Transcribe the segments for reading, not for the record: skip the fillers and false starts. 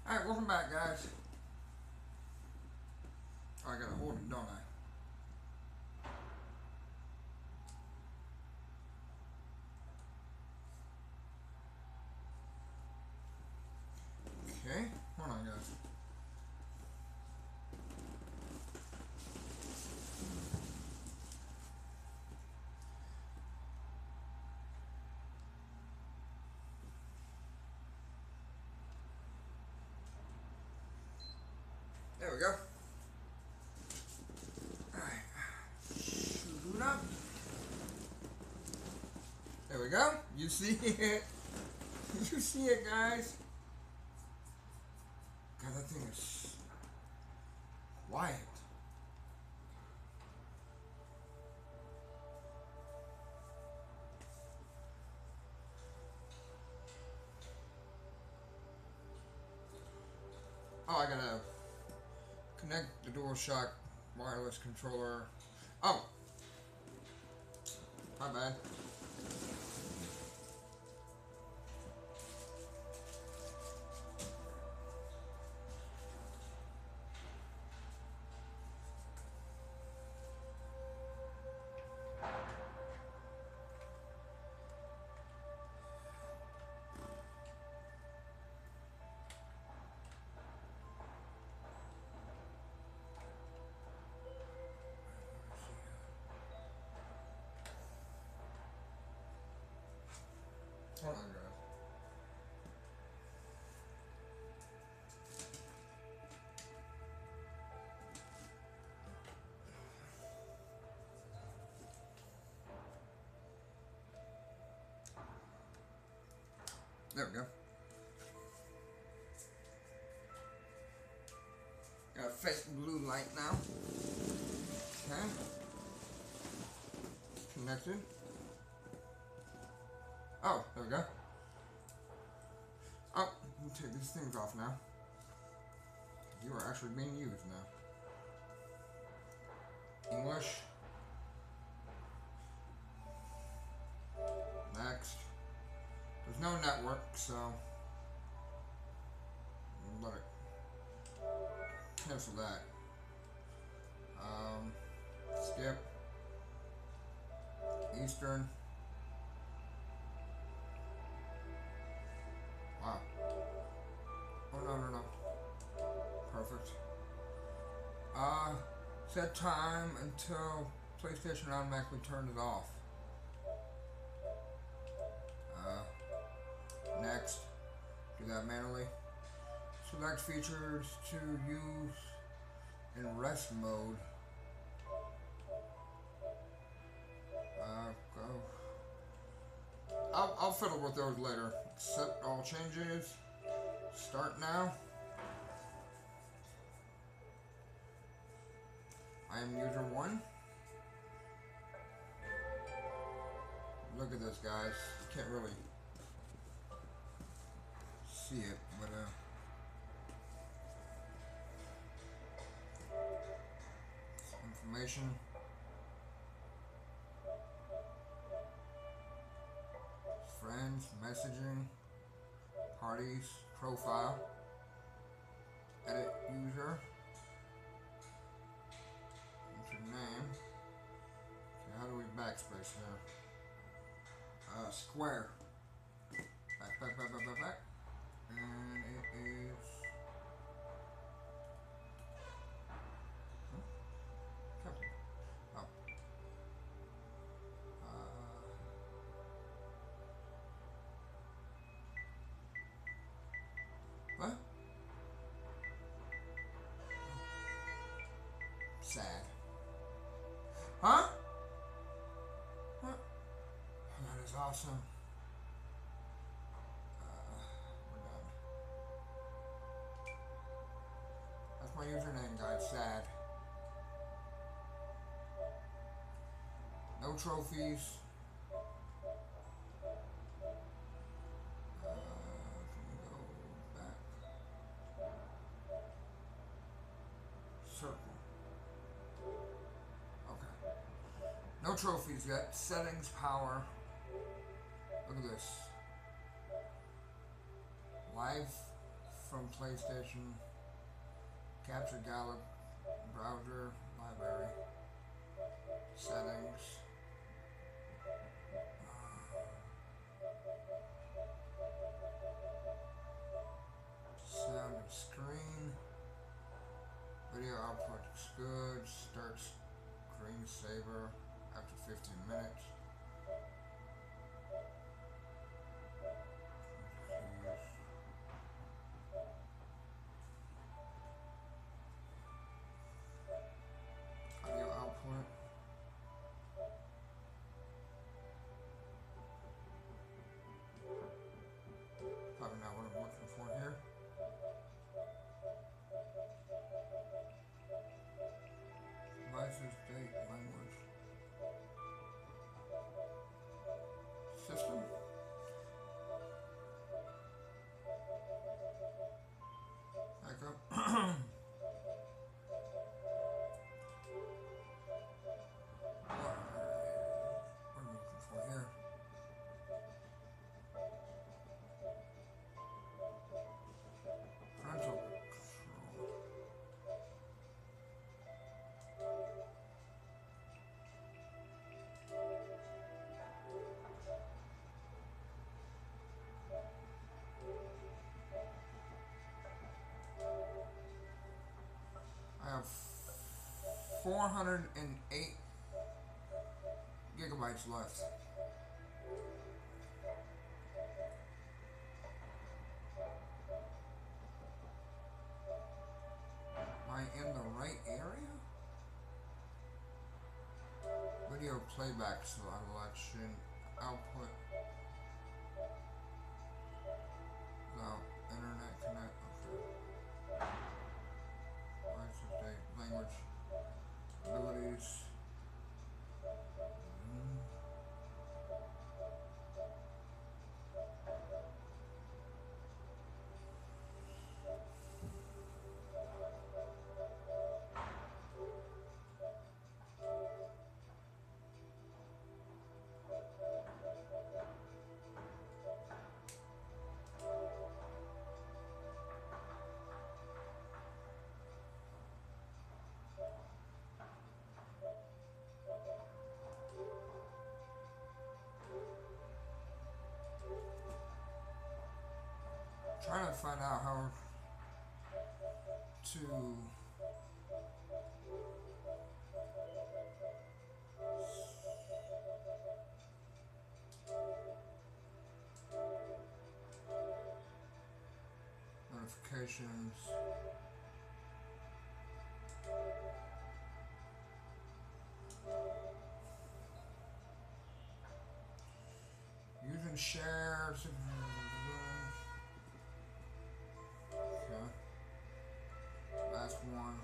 Alright, welcome back, guys. Oh, I gotta hold it, don't I? Okay, hold on, guys. There we go. Alright, shoot up. There we go. You see it? You see it, guys? God, that thing is quiet. Oh, I gotta connect the DualShock wireless controller. Oh, my bad. Hold on, guys. There we go. Got a fake blue light now. Okay. Connected. Oh, there we go. Oh, let me take these things off now. You are actually being used now. English. Next. There's no network, so let it cancel that. Skip. Eastern. Wow. Oh no. Perfect. Set time until PlayStation automatically turns it off. Next. Do that manually. Select features to use in rest mode. Go. I'll fiddle with those later. Accept all changes. Start now. I am user 1. Look at this, guys. You can't really see it, but information. Friends, messaging, parties, profile, edit user, enter name. Okay, how do we backspace here? Square. Back. And it is. Capital. Oh. What? Sad. Huh? What? That is awesome. We're done. That's my username, guys. Sad. No trophies. Can we go back? Circle. Okay. No trophies yet. Settings, power. Look at this. Live from PlayStation. Capture Gallup. Browser. Library. Settings. Sound and screen. Video output is good. Start screensaver after 15 minutes. Audio output. Probably not what I'm looking for here. Devices, date, language. System. Back up. What am I looking for here? Parental control. I have 408 gigabytes left. Am I in the right area? Video playback selection output. No, internet connect. Okay. License date, language, abilities. Trying to find out how to notifications. Using shares. Okay. Last one.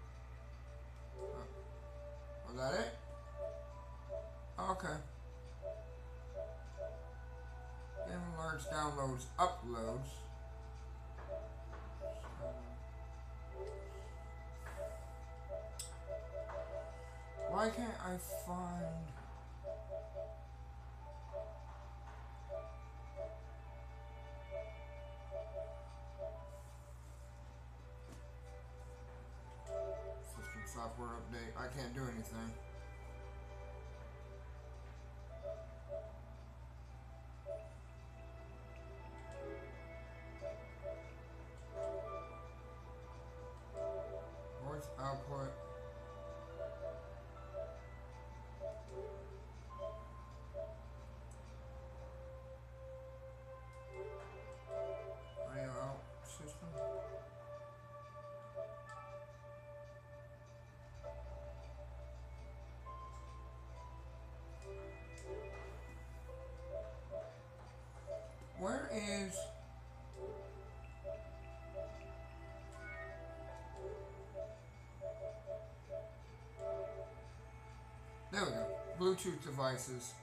Was that it? Okay. Game alerts, downloads, uploads. Why can't I find... System software update. I can't do anything. Voice output. Audio out system. Where is... There we go. Bluetooth devices.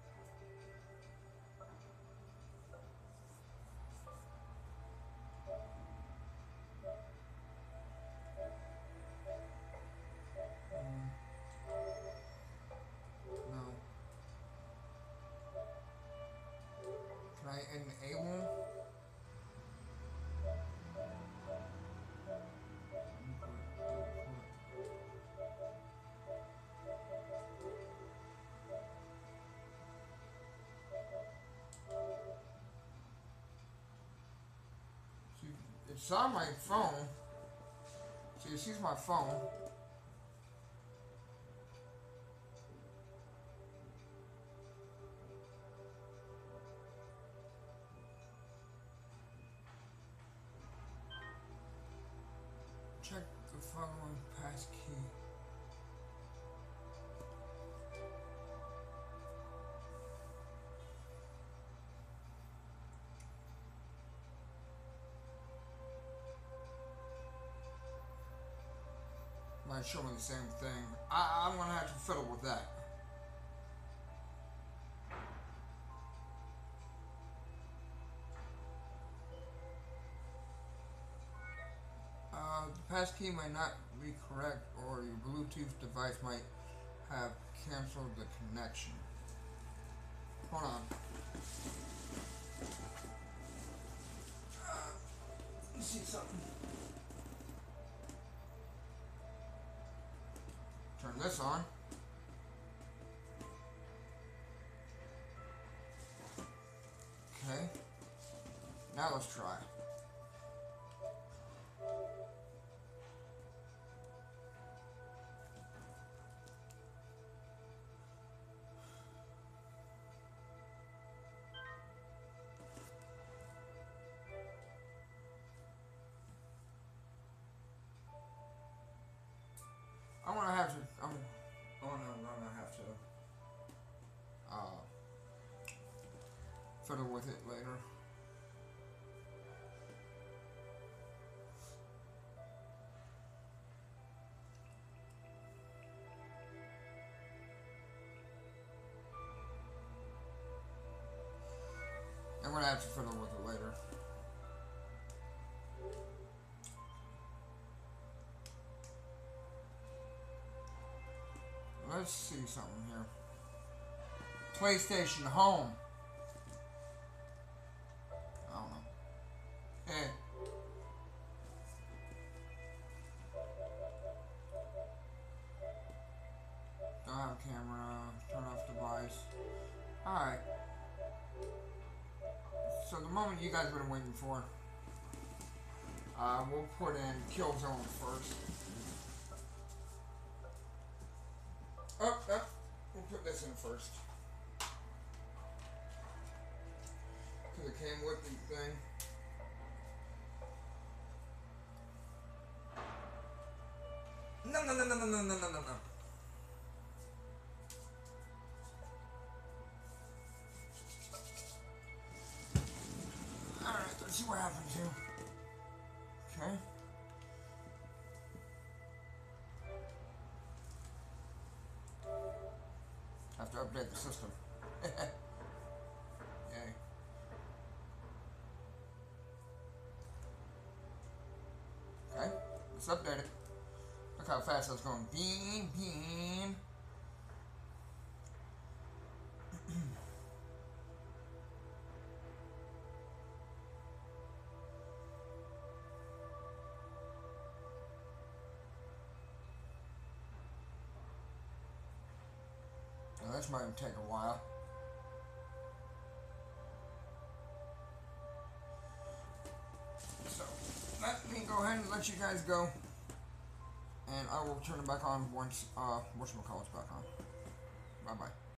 No. Can I enable? It's on my phone. See, it sees my phone. Check the following passkey. Might show me the same thing. I'm gonna have to fiddle with that. The passkey might not be correct, or your Bluetooth device might have canceled the connection. Hold on. Let me see something. Turn this on. Okay. Now let's try. I'm gonna have to. I'm gonna have to fiddle with it later. I'm gonna have to fiddle with it later. Let's see something here. PlayStation Home. I don't know. Hey. Don't have a camera. Turn off device. Alright. So the moment you guys have been waiting for. We'll put in Killzone first. Oh, we'll put this in first. Because it came with the thing. No. Alright, let's see what happens here. Okay. Have to update the system. Yay. Okay, let's update it. Look how fast that's going. Bean. Now this might take a while. So let me go ahead and let you guys go. And I will turn it back on once whatchamacallit's back on. Bye bye.